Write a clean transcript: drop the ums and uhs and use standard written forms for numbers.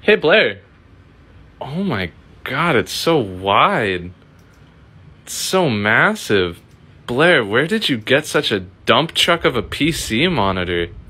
Hey, Blair. Oh my god, it's so wide. It's so massive. Blair, where did you get such a dump truck of a PC monitor?